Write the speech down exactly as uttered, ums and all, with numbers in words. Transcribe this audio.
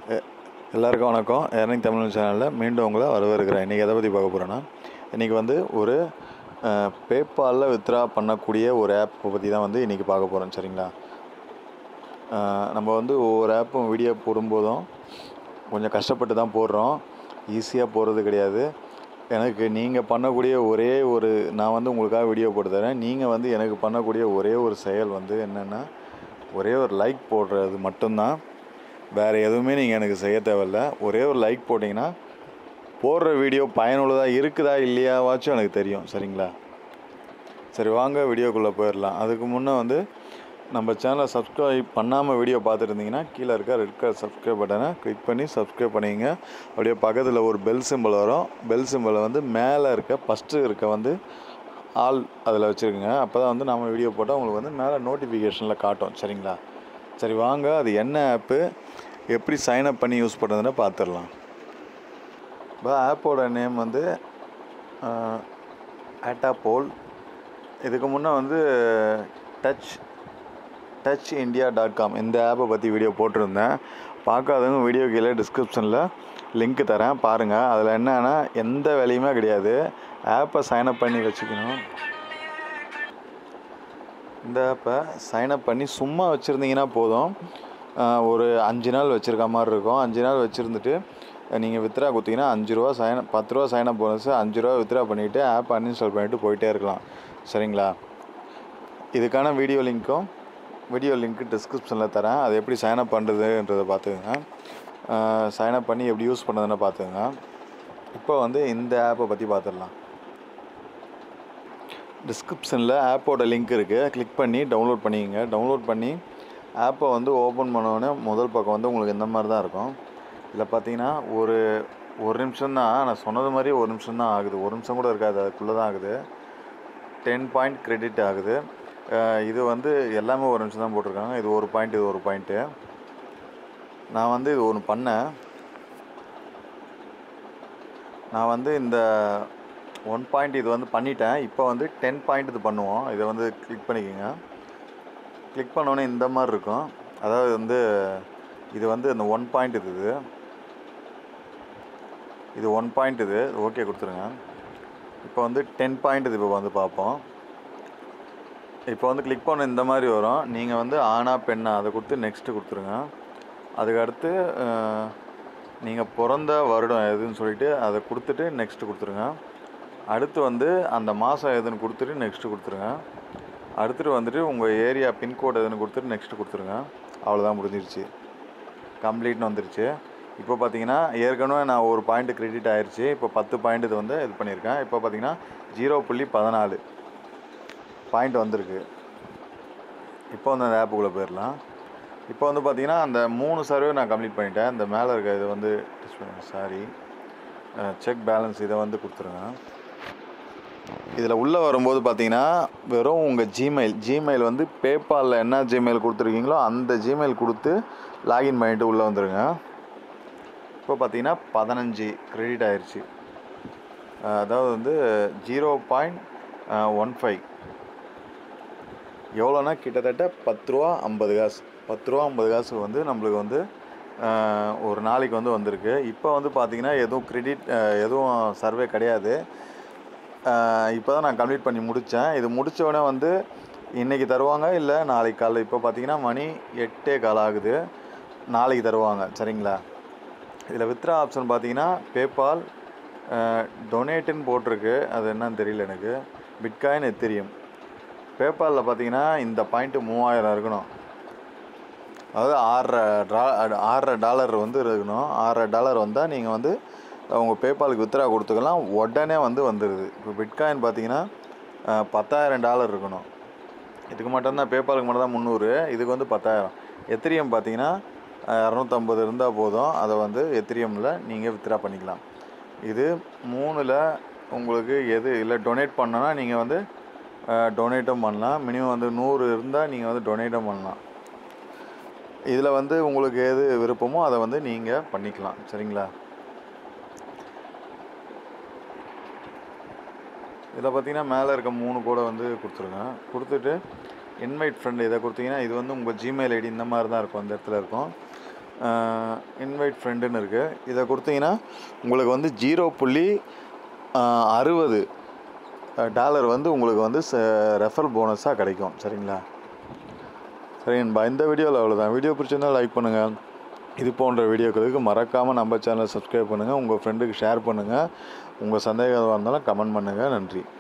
எ எல்லாருக்கும் வணக்கம். ஏர்னிங் தமிழ் சேனலில் மீண்டும் உங்களை வரவேற்கிறேன். இன்றைக்கி எதை பற்றி பார்க்க போகிறேன்னா, இன்றைக்கி வந்து ஒரு பேபாலில் வித்ரா பண்ணக்கூடிய ஒரு ஆப்பை பற்றி தான் வந்து இன்றைக்கி பார்க்க போகிறோம். சரிங்களா? நம்ம வந்து ஒவ்வொரு ஆப்பும் வீடியோ போடும்போதும் கொஞ்சம் கஷ்டப்பட்டு தான் போடுறோம். ஈஸியாக போடுறது கிடையாது. எனக்கு நீங்கள் பண்ணக்கூடிய ஒரே ஒரு நான் வந்து உங்களுக்காக வீடியோ போட்டு தரேன். நீங்கள் வந்து எனக்கு பண்ணக்கூடிய ஒரே ஒரு செயல் வந்து என்னென்னா, ஒரே ஒரு லைக் போடுறது மட்டும்தான். வேறு எதுவுமே நீங்கள் எனக்கு செய்ய தேவையில்ல. ஒரே ஒரு லைக் போட்டிங்கன்னா போடுற வீடியோ பயனுள்ளதாக இருக்குதா இல்லையாவாச்சும் எனக்கு தெரியும். சரிங்களா? சரி, வாங்க வீடியோக்குள்ளே போயிடலாம். அதுக்கு முன்னே வந்து நம்ம சேனலை சப்ஸ்கிரைப் பண்ணாமல் வீடியோ பார்த்துருந்தீங்கன்னா கீழே இருக்க ரெட் கலர் சப்ஸ்கிரைப் பட்டனை கிளிக் பண்ணி சப்ஸ்கிரைப் பண்ணிங்க. அப்படியே பக்கத்தில் ஒரு பெல் சிம்பிள் வரும். பெல் சிம்பிளை வந்து மேலே இருக்க ஃபஸ்ட்டு இருக்க வந்து ஆல் அதில் வச்சுருக்குங்க. அப்போ தான் வந்து நம்ம வீடியோ போட்டால் உங்களுக்கு வந்து மேலே நோட்டிஃபிகேஷனில் காட்டும். சரிங்களா? சரி, வாங்க அது என்ன ஆப்பு, எப்படி சைன்அப் பண்ணி யூஸ் பண்ணுறதுன்னு பார்த்துடலாம். இப்போ ஆப்போட நேம் வந்து ஆட்டாபோல். இதுக்கு முன்னே வந்து touch touch India dot com இந்த ஆப்பை பற்றி வீடியோ போட்டிருந்தேன். பார்க்காதவங்க வீடியோ கீழே டிஸ்கிரிப்ஷனில் லிங்க் தரேன், பாருங்கள். அதில் என்னென்னா எந்த வேலையுமே கிடையாது. ஆப்பை சைன்அப் பண்ணி வச்சுக்கணும். இந்த ஆப்பை சைன்அப் பண்ணி சும்மா வச்சுருந்தீங்கன்னா போதும். ஒரு அஞ்சு நாள் வச்சுருக்க மாதிரி இருக்கும். அஞ்சு நாள் வச்சுருந்துட்டு நீங்கள் வித்ரா கொடுத்தீங்கன்னா அஞ்சு ரூபா சைன் பத்து ரூபா சைன்அப் போனஸ், அஞ்சு ரூபா வித்ரா பண்ணிவிட்டு ஆப் அன்இன்ஸ்டால் பண்ணிவிட்டு போயிட்டே இருக்கலாம். சரிங்களா? இதுக்கான வீடியோ லிங்க்கும் வீடியோ லிங்க்கு டிஸ்கிரிப்ஷனில் தரேன். அது எப்படி சைன்அப் பண்ணுறதுன்றதை பார்த்துக்கோங்க. சைன்அப் பண்ணி எப்படி யூஸ் பண்ணுறதுன்னு பார்த்துக்கோங்க. இப்போ வந்து இந்த ஆப்பை பற்றி பார்த்துடலாம். டிஸ்கிரிப்ஷனில் ஆப்போட லிங்க் இருக்குது. கிளிக் பண்ணி டவுன்லோட் பண்ணிக்கங்க. டவுன்லோட் பண்ணி ஆப்பை வந்து ஓப்பன் பண்ணோடனே முதல் பக்கம் வந்து உங்களுக்கு இந்த மாதிரி தான் இருக்கும். இதில் பார்த்தீங்கன்னா ஒரு ஒரு நிமிஷம் தான், நான் சொன்னது மாதிரி ஒரு நிமிஷம் தான் ஆகுது. ஒரு நிமிஷம் கூட இருக்காது, அதுக்குள்ளே தான் ஆகுது. டென் பாயிண்ட் கிரெடிட் ஆகுது. இது வந்து எல்லாமே ஒரு நிமிஷம் தான் போட்டிருக்காங்க. இது ஒரு பாயிண்ட், இது ஒரு பாயிண்ட்டு. நான் வந்து இது ஒன்று பண்ணேன். நான் வந்து இந்த ஒன் பாயிண்ட் இது வந்து பண்ணிட்டேன். இப்போ வந்து டென் பாயிண்ட் இது பண்ணுவோம். இதை வந்து கிளிக் பண்ணிக்கோங்க. கிளிக் பண்ணோன்னே இந்த மாதிரி இருக்கும். அதாவது வந்து இது வந்து இந்த ஒன் பாயிண்ட் இது இது இது ஒன் பாயிண்ட் இது ஓகே கொடுத்துருங்க. இப்போ வந்து டென் பாயிண்ட் இது இப்போ வந்து பார்ப்போம். இப்போ வந்து கிளிக் பண்ண இந்த மாதிரி வரும். நீங்கள் வந்து ஆனா பெண்ணா அதை கொடுத்து நெக்ஸ்ட்டு கொடுத்துருங்க. அதுக்கடுத்து நீங்கள் பிறந்த வருடம் எதுன்னு சொல்லிவிட்டு அதை கொடுத்துட்டு நெக்ஸ்ட்டு கொடுத்துருங்க. அடுத்து வந்து அந்த மாதம் எதுன்னு கொடுத்துட்டு நெக்ஸ்ட்டு கொடுத்துருங்க. அடுத்துட்டு வந்துட்டு உங்கள் ஏரியா பின்கோடு எதுன்னு கொடுத்துட்டு நெக்ஸ்ட்டு கொடுத்துருங்க. அவ்வளோதான், முடிஞ்சிருச்சு. கம்ப்ளீட்னு வந்துருச்சு. இப்போ பார்த்தீங்கன்னா ஏற்கனவே நான் ஒரு பாயிண்ட் கிரெடிட் ஆயிடுச்சு. இப்போ பத்து பாயிண்ட் இது வந்து இது பண்ணியிருக்கேன். இப்போ பார்த்தீங்கன்னா ஜீரோ புள்ளி பதினாலு பாயிண்ட் வந்திருக்கு. இப்போ வந்து அந்த ஆப்புக்குள்ளே போயிடலாம். இப்போ வந்து பார்த்தீங்கன்னா அந்த மூணு சர்வே நான் கம்ப்ளீட் பண்ணிட்டேன். இந்த மேலே இருக்க இதை வந்து சாரி செக் பேலன்ஸ் இதை வந்து கொடுத்துருங்க. இதில் உள்ளே வரும்போது பார்த்தீங்கன்னா வெறும் உங்கள் ஜிமெயில் ஜிமெயில் வந்து பேபாலில் என்ன ஜிமெயில் கொடுத்துருக்கீங்களோ அந்த ஜிமெயில் கொடுத்து லாகின் பண்ணிவிட்டு உள்ளே வந்துடுங்க. இப்போ பார்த்தீங்கன்னா பதினஞ்சு கிரெடிட் ஆயிடுச்சு. அதாவது வந்து ஜீரோ பாயிண்ட் ஒன் ஃபைவ் எவ்வளோனா கிட்டத்தட்ட பத்து ரூபா ஐம்பது காசு பத்து ரூபா ஐம்பது காசு வந்து நம்மளுக்கு வந்து ஒரு நாளைக்கு வந்து வந்திருக்கு. இப்போ வந்து பார்த்திங்கன்னா எதுவும் கிரெடிட் எதுவும் சர்வே கிடையாது. இப்போ தான் நான் கம்ப்ளீட் பண்ணி முடித்தேன். இது முடித்தோடனே வந்து இன்றைக்கி தருவாங்க, இல்லை நாளைக்கு காலையில். இப்போ பார்த்தீங்கன்னா மணி எட்டே கால் ஆகுது. நாளைக்கு தருவாங்க. சரிங்களா? இதில் வித்ரா ஆப்ஷன் பார்த்தீங்கன்னா பேபால் டொனேட்டுன்னு போட்டிருக்கு. அது என்னன்னு தெரியல எனக்கு. Bitcoin Ethereum. பேபாலில் பார்த்தீங்கன்னா இந்த பாயிண்ட்டு மூவாயிரம் இருக்கணும். அதாவது ஆறரை டா ஆறரை டாலர் வந்து இருக்கணும். ஆறரை டாலர் வந்தால் நீங்கள் வந்து உங்கள் பேபாலுக்கு வித்ரா கொடுத்துக்கலாம். உடனே வந்து வந்துடுது. இப்போ பிட்காயின் பார்த்தீங்கன்னா பத்தாயிரம் டாலர் இருக்கணும். இதுக்கு மட்டும்தான் பேபாலுக்கு மட்டும் தான் முந்நூறு, இதுக்கு வந்து பத்தாயிரம். எத்திரியம் பார்த்தீங்கன்னா இரநூத்தம்பது இருந்தால் போதும். அதை வந்து எத்திரியமில் நீங்கள் வித்ரா பண்ணிக்கலாம். இது மூணில் உங்களுக்கு எது இல்லை டொனேட் பண்ணோன்னா நீங்கள் வந்து டொனேட்டும் பண்ணலாம். மினிமம் வந்து நூறு இருந்தால் நீங்கள் வந்து டொனேட்டும் பண்ணலாம். இதில் வந்து உங்களுக்கு எது விருப்பமோ அதை வந்து நீங்கள் பண்ணிக்கலாம். சரிங்களா? இதில் பார்த்தீங்கன்னா மேலே இருக்க மூணு கோடை வந்து கொடுத்துருங்க. கொடுத்துட்டு இன்வைட் ஃப்ரெண்டு இதை கொடுத்தீங்கன்னா இது வந்து உங்கள் ஜிமெயில் ஐடி இந்த மாதிரி தான் இருக்கும். அந்த இடத்துல இருக்கும். இன்வைட் ஃப்ரெண்டுன்னு இருக்குது. இதை கொடுத்தீங்கன்னா உங்களுக்கு வந்து ஜீரோ புள்ளி அறுபது டாலர் வந்து உங்களுக்கு வந்து ரெஃபர் போனஸாக கிடைக்கும். சரிங்களா? சரிங்கப்பா, இந்த வீடியோவில் அவ்வளோதான். வீடியோ பிடிச்சிருந்தால் லைக் பண்ணுங்கள். இது போன்ற வீடியோக்களுக்கு மறக்காமல் நம்ம சேனலை சப்ஸ்கிரைப் பண்ணுங்கள். உங்கள் ஃப்ரெண்டுக்கு ஷேர் பண்ணுங்கள். உங்கள் சந்தேகம் எதுவாக இருந்தாலும் கமெண்ட் பண்ணுங்கள். நன்றி.